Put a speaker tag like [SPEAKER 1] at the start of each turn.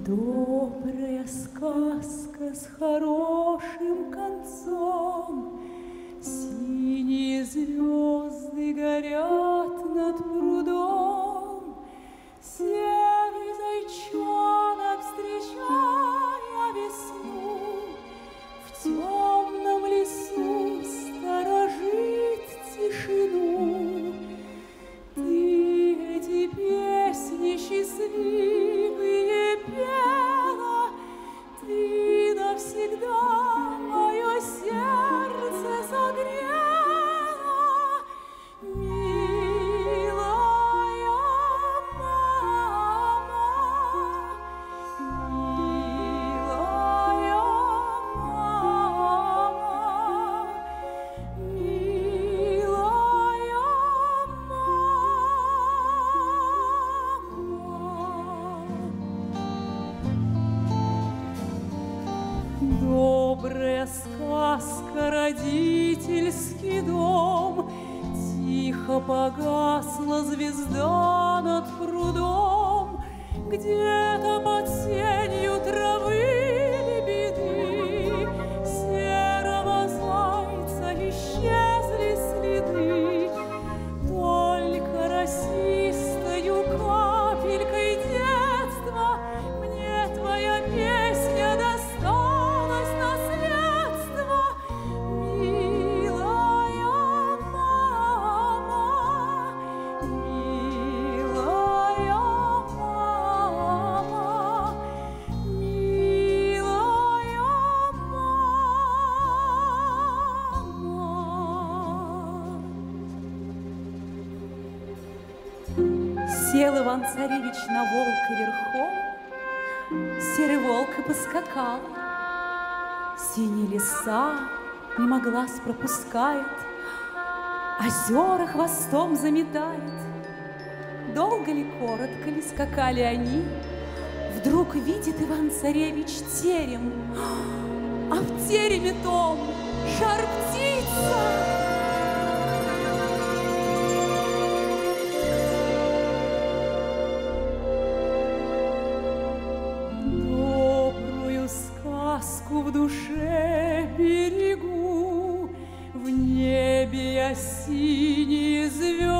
[SPEAKER 1] Добрая сказка с хорошим концом. Синие звезды горят над прудом. Серый зайчонок, встречая весну, в темном лесу сторожит тишину. Ты эти песни счастливые пела, ты навсегда мое сердце согрела, милая мама, милая мама, милая мама. Добрая сказка, родительский дом, тихо погасла звезда над прудом, где-то под сенью травы лебеды, серого зайца исчезли следы, только росистою капелькой детства мне твоя песня досталась наследство, милая мама, милая мама, милая мама. Сел Иван-царевич на волка верхом, серый волк и поскакал. Синие леса мимо глаз пропускает, озера хвостом заметает. Долго ли, коротко ли скакали они, вдруг видит Иван-царевич терем, а в тереме том жар-птица. Добрую сказку в душе берегу, в небе я синие звезды